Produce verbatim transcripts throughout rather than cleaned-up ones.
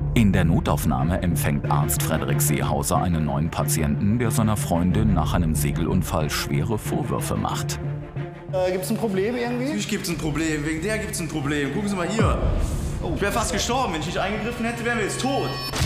In der Notaufnahme empfängt Arzt Frederik Seehauser einen neuen Patienten, der seiner Freundin nach einem Segelunfall schwere Vorwürfe macht. Äh, gibt's ein Problem irgendwie? Natürlich gibt's ein Problem. Wegen der gibt's ein Problem. Gucken Sie mal hier. Oh. Ich wäre fast gestorben. Wenn ich nicht eingegriffen hätte, wären wir jetzt tot.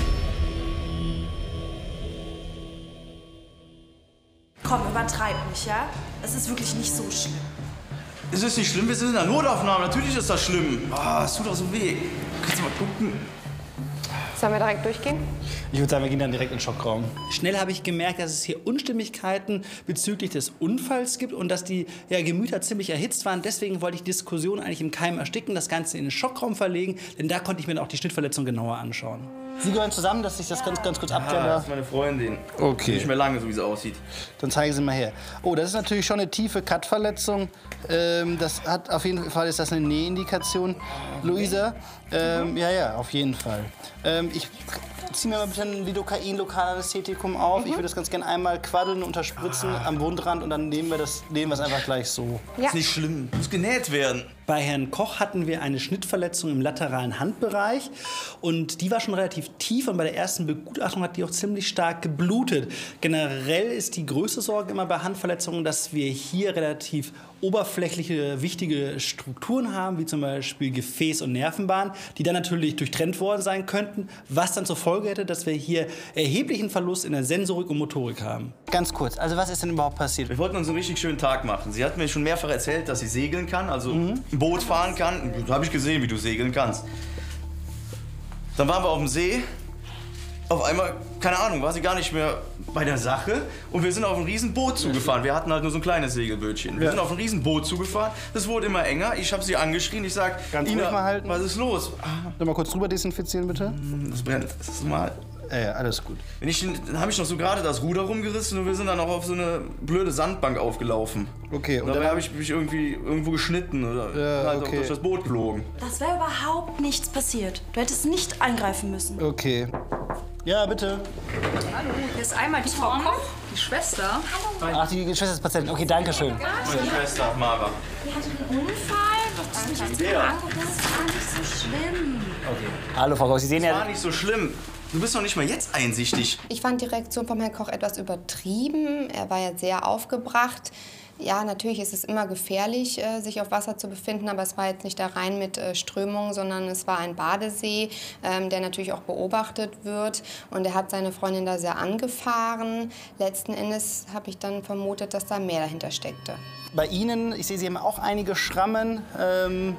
Komm, übertreib nicht, ja? Es ist wirklich nicht so schlimm. Es ist nicht schlimm, wir sind in der Notaufnahme. Natürlich ist das schlimm. Ah, es tut auch so weh. Kannst du mal gucken? Sollen wir direkt durchgehen? Ich würde sagen, wir gehen dann direkt in den Schockraum. Schnell habe ich gemerkt, dass es hier Unstimmigkeiten bezüglich des Unfalls gibt und dass die ja, Gemüter ziemlich erhitzt waren. Deswegen wollte ich die Diskussion eigentlich im Keim ersticken, das Ganze in den Schockraum verlegen, denn da konnte ich mir auch die Schnittverletzung genauer anschauen. Sie gehören zusammen, dass ich das ganz, ganz kurz Ah, abkläre. das ist meine Freundin. Okay. Nicht mehr lange, so wie sie aussieht. Dann zeigen Sie mal her. Oh, das ist natürlich schon eine tiefe Cut-Verletzung. Ähm, das hat auf jeden Fall ist das eine Nähindikation. Luisa, ähm, ja, ja, auf jeden Fall. Ähm, ich ziehe mir mal bitte ein Lidocain-Lokalanästhetikum auf. Mhm. Ich würde das ganz gerne einmal quaddeln, unterspritzen ah. am Wundrand und dann nehmen wir das, nehmen wir es einfach gleich so. Ja. Ist nicht schlimm. Muss genäht werden. Bei Herrn Koch hatten wir eine Schnittverletzung im lateralen Handbereich und die war schon relativ tief und bei der ersten Begutachtung hat die auch ziemlich stark geblutet. Generell ist die größte Sorge immer bei Handverletzungen, dass wir hier relativ oberflächliche, wichtige Strukturen haben, wie zum Beispiel Gefäß und Nervenbahn, die dann natürlich durchtrennt worden sein könnten, was dann zur Folge hätte, dass wir hier erheblichen Verlust in der Sensorik und Motorik haben. Ganz kurz, also was ist denn überhaupt passiert? Wir wollten uns einen richtig schönen Tag machen. Sie hat mir schon mehrfach erzählt, dass sie segeln kann, also mhm. ein Boot fahren kann. Da habe ich gesehen, wie du segeln kannst. Dann waren wir auf dem See. Auf einmal, keine Ahnung, war sie gar nicht mehr bei der Sache. Und wir sind auf ein riesen Boot zugefahren. Wir hatten halt nur so ein kleines Segelbötchen. Wir ja. sind auf ein riesen Boot zugefahren. Das wurde immer enger. Ich habe sie angeschrien. Ich sag, Ganz Ina, ruhig mal halten. Was ist los? Noch mal kurz drüber desinfizieren, bitte. Das brennt. Das ist mal. Ja, ja, alles gut. Wenn ich, dann habe ich noch so gerade das Ruder rumgerissen und wir sind dann auch auf so eine blöde Sandbank aufgelaufen. Okay. Und, und dabei habe ich mich irgendwie irgendwo geschnitten oder ja, halt okay. durch das Boot geflogen. Das wäre überhaupt nichts passiert. Du hättest nicht eingreifen müssen. Okay. Ja, bitte. Hallo, hier ist einmal die Frau Koch, die Schwester. Ach, die Schwester ist Patientin. Okay, danke schön. Meine Schwester, Mara. Die hatte einen Unfall. Das ist nicht das war nicht so schlimm. Okay. Hallo, Frau Koch. Sie sehen das ja... war nicht so schlimm. Du bist doch nicht mal jetzt einsichtig. Ich fand die Reaktion von Herrn Koch etwas übertrieben. Er war ja sehr aufgebracht. Ja, natürlich ist es immer gefährlich, sich auf Wasser zu befinden, aber es war jetzt nicht der Rhein mit Strömungen, sondern es war ein Badesee, der natürlich auch beobachtet wird. Und er hat seine Freundin da sehr angefahren. Letzten Endes habe ich dann vermutet, dass da mehr dahinter steckte. Bei Ihnen, ich sehe, Sie haben auch einige Schrammen. Ähm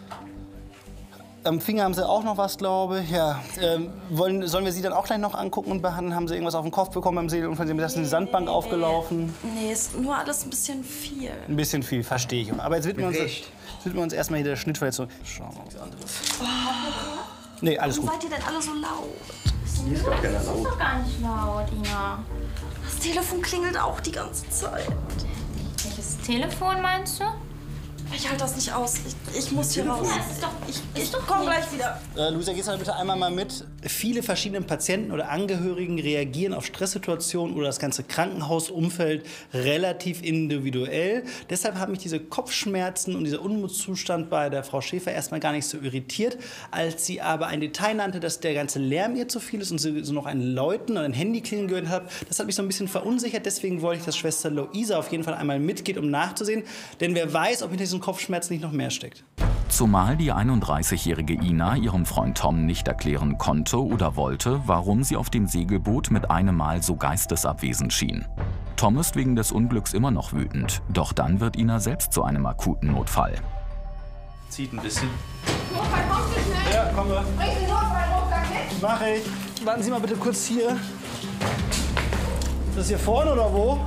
Am Finger haben Sie auch noch was, glaube ich. Ja. Ähm, wollen, sollen wir Sie dann auch gleich noch angucken und behandeln? Haben Sie irgendwas auf den Kopf bekommen beim Segelunfall? Sie haben gesagt, Sie sind in die Sandbank nee, aufgelaufen. Nee, ist nur alles ein bisschen viel. Ein bisschen viel, verstehe ich. Aber jetzt widmen wir uns, widmen wir uns erstmal hier der Schnittverletzung. Schauen wir uns an. Oh. Nee, alles Warum gut. seid ihr denn alle so laut? Hier ist gar keiner laut. Das ist doch gar nicht laut, Ina. Das Telefon klingelt auch die ganze Zeit. Welches Telefon meinst du? Ich halte das nicht aus. Ich, ich muss hier raus. Ja, ist doch, ich ist ich doch komm nicht. gleich wieder. Äh, Luisa, gehst du bitte einmal mal mit? Viele verschiedene Patienten oder Angehörigen reagieren auf Stresssituationen oder das ganze Krankenhausumfeld relativ individuell. Deshalb haben mich diese Kopfschmerzen und dieser Unmutszustand bei der Frau Schäfer erstmal gar nicht so irritiert. Als sie aber ein Detail nannte, dass der ganze Lärm ihr zu viel ist und sie so noch ein Läuten oder ein Handyklingeln gehört hat, das hat mich so ein bisschen verunsichert. Deswegen wollte ich, dass Schwester Luisa auf jeden Fall einmal mitgeht, um nachzusehen. Denn wer weiß, ob hinter diesen Kopfschmerzen nicht noch mehr steckt. Zumal die einunddreißigjährige Ina ihrem Freund Tom nicht erklären konnte oder wollte, warum sie auf dem Segelboot mit einem Mal so geistesabwesend schien. Tom ist wegen des Unglücks immer noch wütend, doch dann wird Ina selbst zu einem akuten Notfall. Zieht ein bisschen. Notfall, kommst du schnell? Ja, kommen wir. Bring den Notfallrucksack mit. Mach ich. Warten Sie mal bitte kurz hier. Ist das hier vorne oder wo?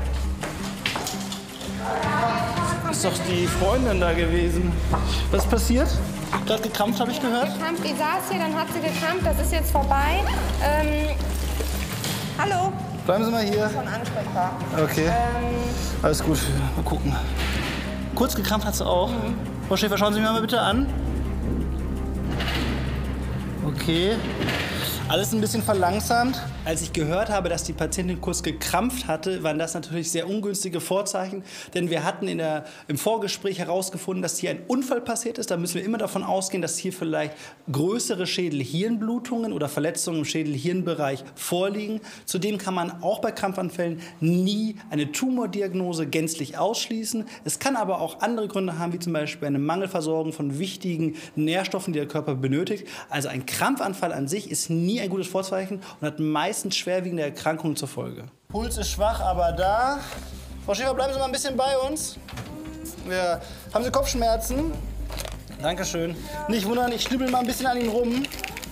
Ist doch die Freundin da gewesen. Was ist passiert? Gerade gekrampft, habe ich gehört. Gekrampft, die saß hier, dann hat sie gekrampft. Das ist jetzt vorbei. Ähm, hallo? Bleiben Sie mal hier. Schon ansprechbar. Okay. Ähm, Alles gut. Mal gucken. Kurz gekrampft hat sie auch. Mhm. Frau Schäfer, schauen Sie mich mal bitte an. Okay. Alles ein bisschen verlangsamt. Als ich gehört habe, dass die Patientin kurz gekrampft hatte, waren das natürlich sehr ungünstige Vorzeichen. Denn wir hatten in der, im Vorgespräch herausgefunden, dass hier ein Unfall passiert ist. Da müssen wir immer davon ausgehen, dass hier vielleicht größere Schädel-Hirnblutungen oder Verletzungen im Schädel-Hirnbereich vorliegen. Zudem kann man auch bei Krampfanfällen nie eine Tumordiagnose gänzlich ausschließen. Es kann aber auch andere Gründe haben, wie zum Beispiel eine Mangelversorgung von wichtigen Nährstoffen, die der Körper benötigt. Also ein Krampfanfall an sich ist nie ein gutes Vorzeichen und hat meistens schwerwiegende Erkrankungen zur Folge. Puls ist schwach, aber da. Frau Schäfer, bleiben Sie mal ein bisschen bei uns. Ja. Haben Sie Kopfschmerzen? Dankeschön. Nicht wundern, ich schnibbel mal ein bisschen an Ihnen rum.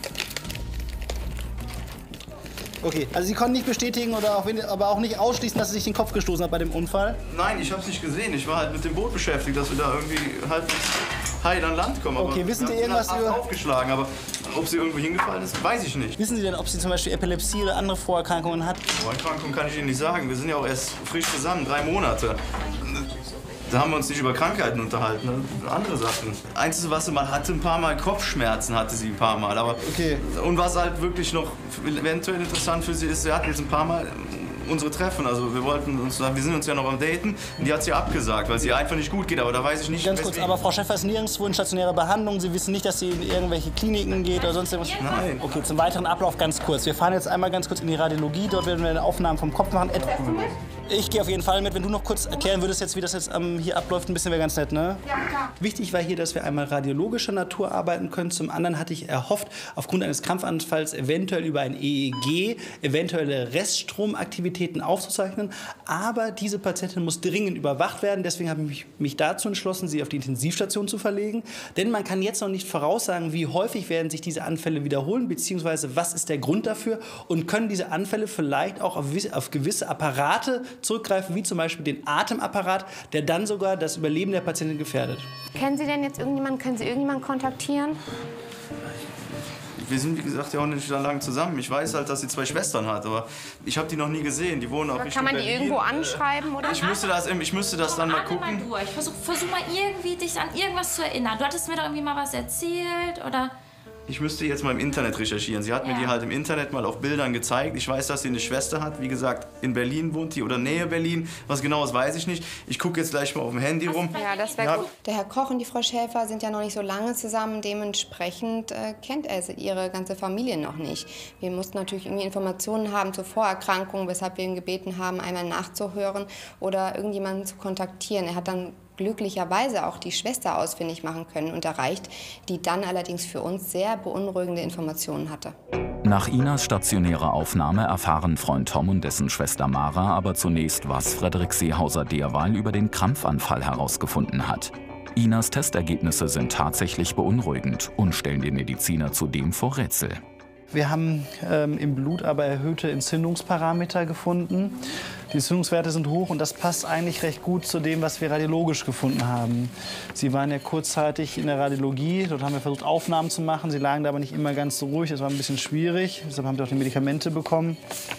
Okay, also Sie konnten nicht bestätigen oder auch, aber auch nicht ausschließen, dass Sie sich den Kopf gestoßen hat bei dem Unfall? Nein, ich habe es nicht gesehen. Ich war halt mit dem Boot beschäftigt, dass wir da irgendwie halt heil an Land kommen. Okay, aber wissen Sie wir haben irgendwas halt über... aufgeschlagen, aber ob sie irgendwo hingefallen ist, weiß ich nicht. Wissen Sie denn, ob sie zum Beispiel Epilepsie oder andere Vorerkrankungen hat? Vorerkrankungen kann ich Ihnen nicht sagen. Wir sind ja auch erst frisch zusammen, drei Monate. Da haben wir uns nicht über Krankheiten unterhalten, ne? Andere Sachen. Einzige, was sie mal hatte, ein paar Mal Kopfschmerzen hatte sie ein paar Mal. Aber okay. Und was halt wirklich noch eventuell interessant für sie ist, sie hat jetzt ein paar Mal unsere Treffen, also wir wollten uns, wir sind uns ja noch am Daten, und die hat sie abgesagt, weil es ihr einfach nicht gut geht, aber da weiß ich nicht, Ganz kurz, aber Frau Schäfer ist nirgendwo in stationärer Behandlung, Sie wissen nicht, dass sie in irgendwelche Kliniken geht oder sonst irgendwas? Nein. Okay, zum weiteren Ablauf ganz kurz. Wir fahren jetzt einmal ganz kurz in die Radiologie, dort werden wir eine Aufnahme vom Kopf machen. Ich gehe auf jeden Fall mit. Wenn du noch kurz erklären würdest, jetzt, wie das jetzt ähm, hier abläuft, ein bisschen wäre ganz nett, ne? Ja, klar. Wichtig war hier, dass wir einmal radiologischer Natur arbeiten können. Zum anderen hatte ich erhofft, aufgrund eines Krampfanfalls eventuell über ein E E G eventuelle Reststromaktivitäten aufzuzeichnen. Aber diese Patientin muss dringend überwacht werden. Deswegen habe ich mich, mich dazu entschlossen, sie auf die Intensivstation zu verlegen. Denn man kann jetzt noch nicht voraussagen, wie häufig werden sich diese Anfälle wiederholen, beziehungsweise was ist der Grund dafür und können diese Anfälle vielleicht auch auf, auf gewisse Apparate zurückgreifen, wie zum Beispiel den Atemapparat, der dann sogar das Überleben der Patientin gefährdet. Kennen Sie denn jetzt irgendjemanden, können Sie irgendjemanden kontaktieren? Wir sind, wie gesagt, ja auch nicht so lange zusammen. Ich weiß halt, dass sie zwei Schwestern hat, aber ich habe die noch nie gesehen. Die wohnen auch Richtung Kann man die Berlin. irgendwo anschreiben? Oder? Ich müsste das, ich müsste das dann mal gucken. Mal durch. Versuch, versuch mal irgendwie dich an irgendwas zu erinnern. Du hattest mir doch irgendwie mal was erzählt, oder? Ich müsste jetzt mal im Internet recherchieren. Sie hat Ja. mir die halt im Internet mal auf Bildern gezeigt. Ich weiß, dass sie eine Schwester hat. Wie gesagt, in Berlin wohnt die oder Nähe Berlin. Was genau ist, weiß ich nicht. Ich gucke jetzt gleich mal auf dem Handy rum. Ja, das wäre Ja. gut. Der Herr Koch und die Frau Schäfer sind ja noch nicht so lange zusammen. Dementsprechend äh, kennt er ihre ganze Familie noch nicht. Wir mussten natürlich irgendwie Informationen haben zur Vorerkrankung, weshalb wir ihn gebeten haben, einmal nachzuhören oder irgendjemanden zu kontaktieren. Er hat dann glücklicherweise auch die Schwester ausfindig machen können und erreicht, die dann allerdings für uns sehr beunruhigende Informationen hatte. Nach Inas stationärer Aufnahme erfahren Freund Tom und dessen Schwester Mara aber zunächst, was Frederik Seehauser-Derwahl über den Krampfanfall herausgefunden hat. Inas Testergebnisse sind tatsächlich beunruhigend und stellen den Mediziner zudem vor Rätsel. Wir haben ähm, im Blut aber erhöhte Entzündungsparameter gefunden. Die Entzündungswerte sind hoch und das passt eigentlich recht gut zu dem, was wir radiologisch gefunden haben. Sie waren ja kurzzeitig in der Radiologie, dort haben wir versucht Aufnahmen zu machen. Sie lagen da aber nicht immer ganz so ruhig, das war ein bisschen schwierig. Deshalb haben wir auch die Medikamente bekommen.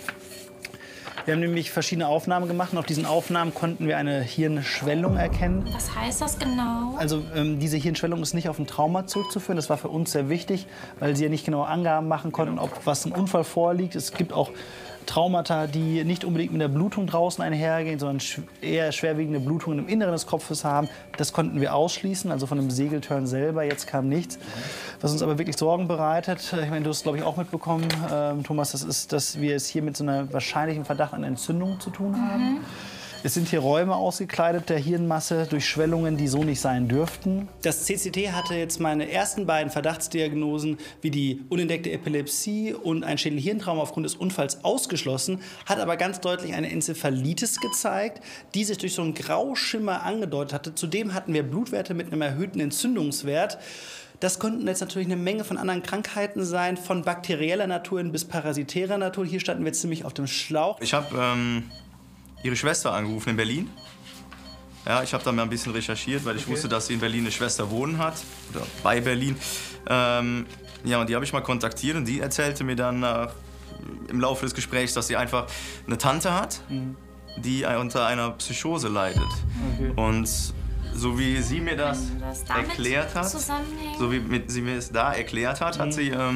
Wir haben nämlich verschiedene Aufnahmen gemacht und auf diesen Aufnahmen konnten wir eine Hirnschwellung erkennen. Was heißt das genau? Also ähm, diese Hirnschwellung ist nicht auf ein Trauma zurückzuführen. Das war für uns sehr wichtig, weil sie ja nicht genau Angaben machen konnten, ob was ein Unfall vorliegt. Es gibt auch Traumata, die nicht unbedingt mit der Blutung draußen einhergehen, sondern eher schwerwiegende Blutungen im Inneren des Kopfes haben. Das konnten wir ausschließen, also von dem Segeltörn selber. Jetzt kam nichts. Was uns aber wirklich Sorgen bereitet, ich meine, du hast es, glaube ich, auch mitbekommen, ähm, Thomas, das ist, dass wir es hier mit so einer wahrscheinlichen Verdacht an Entzündung zu tun haben. Mhm. Es sind hier Räume ausgekleidet der Hirnmasse durch Schwellungen, die so nicht sein dürften. Das C C T hatte jetzt meine ersten beiden Verdachtsdiagnosen wie die unentdeckte Epilepsie und ein Schädel-Hirntrauma aufgrund des Unfalls ausgeschlossen, hat aber ganz deutlich eine Enzephalitis gezeigt, die sich durch so einen Grauschimmer angedeutet hatte. Zudem hatten wir Blutwerte mit einem erhöhten Entzündungswert. Das konnten jetzt natürlich eine Menge von anderen Krankheiten sein, von bakterieller Natur bis parasitärer Natur. Hier standen wir ziemlich auf dem Schlauch. Ich habe ähm, ihre Schwester angerufen in Berlin. Ja, ich habe da mal ein bisschen recherchiert, weil ich okay. wusste, dass sie in Berlin eine Schwester wohnen hat, oder bei Berlin. Ähm, ja, und die habe ich mal kontaktiert und die erzählte mir dann äh, im Laufe des Gesprächs, dass sie einfach eine Tante hat, mhm. die unter einer Psychose leidet. Okay. Und so wie sie mir das, das erklärt hat, so wie mit, sie mir es da erklärt hat, mhm. hat sie ähm,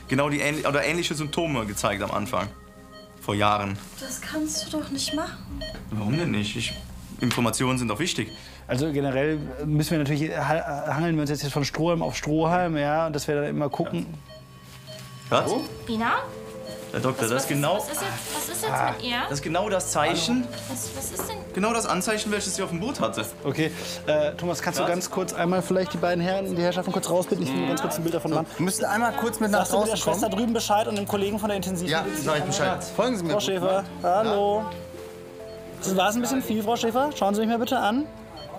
genau die ähn oder ähnliche Symptome gezeigt am Anfang. Vor Jahren. Das kannst du doch nicht machen. Warum denn nicht? Ich, Informationen sind doch wichtig. Also generell müssen wir natürlich, hangeln wir uns jetzt von Strohhalm auf Strohhalm, ja, und dass wir dann immer gucken. Was? Oh. Ina? Herr Doktor, Was, das ist genau, was, ist jetzt, was ist jetzt mit ihr? das ist genau das Zeichen, Was, was ist denn? genau das Anzeichen, welches sie auf dem Boot hatte. Okay, äh, Thomas, kannst du Was? ganz kurz einmal vielleicht die beiden Herren, die Herrschaften kurz rausbitten? Ich will mir ganz kurz ein Bild davon machen. Wir müssen einmal kurz mit nach Sagst du mit der draußen Schwester kommen? drüben Bescheid und dem Kollegen von der Intensivmedizin? Ja, sag ich Bescheid. Folgen Sie mir. Frau Schäfer, hallo. War es ein bisschen viel, Frau Schäfer? Schauen Sie mich mal bitte an.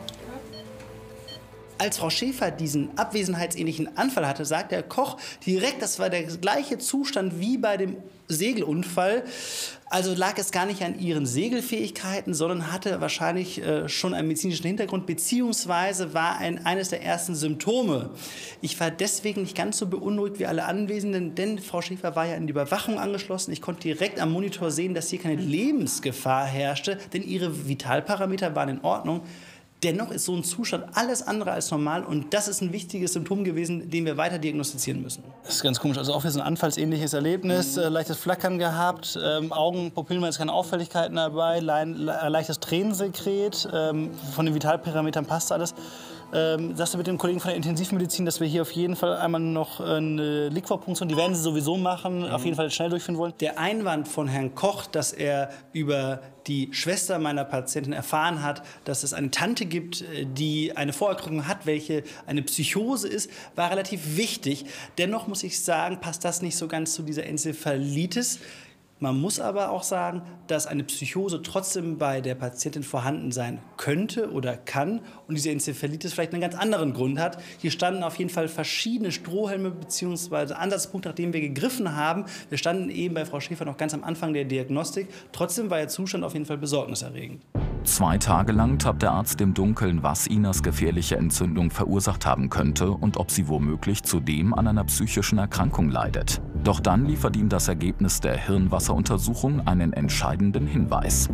Als Frau Schäfer diesen abwesenheitsähnlichen Anfall hatte, sagt der Koch direkt, das war der gleiche Zustand wie bei dem Segelunfall. Also lag es gar nicht an ihren Segelfähigkeiten, sondern hatte wahrscheinlich äh, schon einen medizinischen Hintergrund, beziehungsweise war ein, eines der ersten Symptome. Ich war deswegen nicht ganz so beunruhigt wie alle Anwesenden, denn Frau Schäfer war ja in die Überwachung angeschlossen. Ich konnte direkt am Monitor sehen, dass hier keine Lebensgefahr herrschte, denn ihre Vitalparameter waren in Ordnung. Dennoch ist so ein Zustand alles andere als normal und das ist ein wichtiges Symptom gewesen, den wir weiter diagnostizieren müssen. Das ist ganz komisch, also auch wieder so ein anfallsähnliches Erlebnis, mhm. äh, leichtes Flackern gehabt, ähm, Augen, Pupillen waren jetzt keine Auffälligkeiten dabei, le le leichtes Tränensekret, ähm, von den Vitalparametern passt alles. Ähm, sagst du mit dem Kollegen von der Intensivmedizin, dass wir hier auf jeden Fall einmal noch eine Liquorpunktion, die werden sie sowieso machen, mhm. auf jeden Fall schnell durchführen wollen. Der Einwand von Herrn Koch, dass er über die Schwester meiner Patientin erfahren hat, dass es eine Tante gibt, die eine Vorerkrankung hat, welche eine Psychose ist, war relativ wichtig. Dennoch muss ich sagen, passt das nicht so ganz zu dieser Enzephalitis. Man muss aber auch sagen, dass eine Psychose trotzdem bei der Patientin vorhanden sein könnte oder kann und diese Enzephalitis vielleicht einen ganz anderen Grund hat. Hier standen auf jeden Fall verschiedene Strohhalme bzw. Ansatzpunkte, nach denen wir gegriffen haben. Wir standen eben bei Frau Schäfer noch ganz am Anfang der Diagnostik. Trotzdem war ihr Zustand auf jeden Fall besorgniserregend. Zwei Tage lang tappt der Arzt im Dunkeln, was Inas gefährliche Entzündung verursacht haben könnte und ob sie womöglich zudem an einer psychischen Erkrankung leidet. Doch dann liefert ihm das Ergebnis der Hirnwasseruntersuchung einen entscheidenden Hinweis.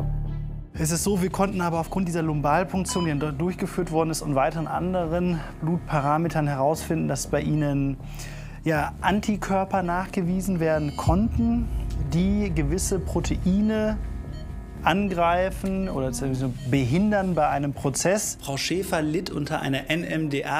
Es ist so, wir konnten aber aufgrund dieser Lumbalpunktion, die dort durchgeführt worden ist, und weiteren anderen Blutparametern herausfinden, dass bei ihnen ja, Antikörper nachgewiesen werden konnten, die gewisse Proteine angreifen oder behindern bei einem Prozess. Frau Schäfer litt unter einer N M D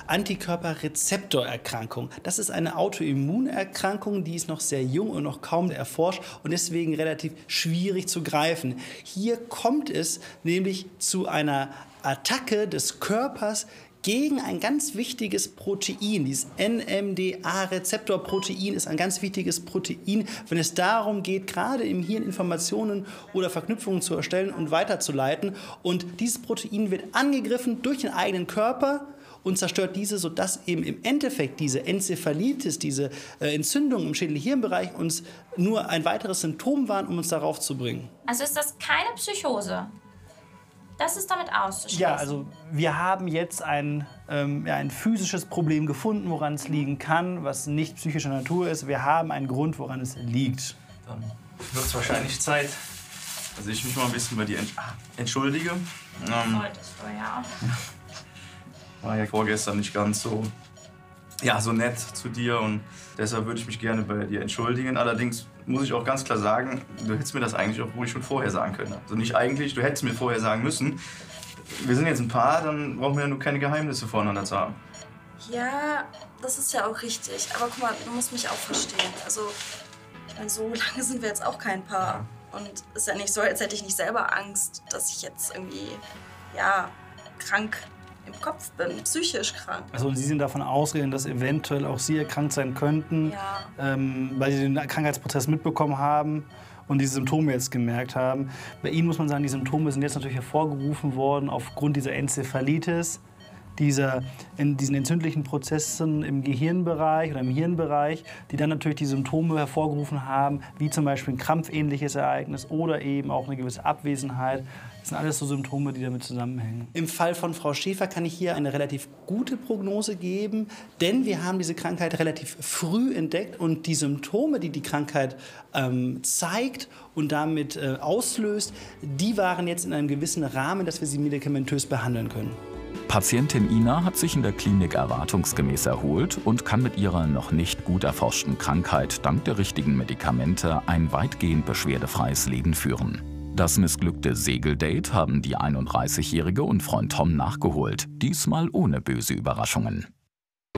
A-Antikörperrezeptorerkrankung. Das ist eine Autoimmunerkrankung, die ist noch sehr jung und noch kaum erforscht und deswegen relativ schwierig zu greifen. Hier kommt es nämlich zu einer Attacke des Körpers gegen ein ganz wichtiges Protein. Dieses N M D A-Rezeptorprotein ist ein ganz wichtiges Protein, wenn es darum geht, gerade im Hirn Informationen oder Verknüpfungen zu erstellen und weiterzuleiten. Und dieses Protein wird angegriffen durch den eigenen Körper und zerstört diese, sodass eben im Endeffekt diese Enzephalitis, diese äh, Entzündung im Schädel-Hirnbereich uns nur ein weiteres Symptom waren, um uns darauf zu bringen. Also ist das keine Psychose? Das ist damit auszuschließen? Ja, also wir haben jetzt ein, ähm, ja, ein physisches Problem gefunden, woran es liegen kann, was nicht psychischer Natur ist. Wir haben einen Grund, woran es liegt. Dann wird es wahrscheinlich Zeit, dass ich mich mal ein bisschen bei dir entschuldige. Ähm, Wolltest du, ja. War ja vorgestern nicht ganz so, ja, so nett zu dir und deshalb würde ich mich gerne bei dir entschuldigen. Allerdings muss ich auch ganz klar sagen, du hättest mir das eigentlich auch ruhig schon vorher sagen können. Also nicht eigentlich, du hättest mir vorher sagen müssen. Wir sind jetzt ein Paar, dann brauchen wir ja nur keine Geheimnisse voneinander zu haben. Ja, das ist ja auch richtig. Aber guck mal, du musst mich auch verstehen. Also, ich meine, so lange sind wir jetzt auch kein Paar. Und es ist ja nicht so, als hätte ich nicht selber Angst, dass ich jetzt irgendwie, ja, krank im Kopf bin, psychisch krank. Also und Sie sind davon ausgegangen, dass eventuell auch Sie erkrankt sein könnten, ja. ähm, weil Sie den Krankheitsprozess mitbekommen haben und diese Symptome jetzt gemerkt haben. Bei Ihnen muss man sagen, die Symptome sind jetzt natürlich hervorgerufen worden aufgrund dieser Enzephalitis, dieser, in diesen entzündlichen Prozessen im Gehirnbereich oder im Hirnbereich, die dann natürlich die Symptome hervorgerufen haben, wie zum Beispiel ein krampfähnliches Ereignis oder eben auch eine gewisse Abwesenheit. Das sind alles so Symptome, die damit zusammenhängen. Im Fall von Frau Schäfer kann ich hier eine relativ gute Prognose geben, denn wir haben diese Krankheit relativ früh entdeckt und die Symptome, die die Krankheit ähm, zeigt und damit äh, auslöst, die waren jetzt in einem gewissen Rahmen, dass wir sie medikamentös behandeln können. Patientin Ina hat sich in der Klinik erwartungsgemäß erholt und kann mit ihrer noch nicht gut erforschten Krankheit dank der richtigen Medikamente ein weitgehend beschwerdefreies Leben führen. Das missglückte Segeldate haben die einunddreißigjährige und Freund Tom nachgeholt, diesmal ohne böse Überraschungen.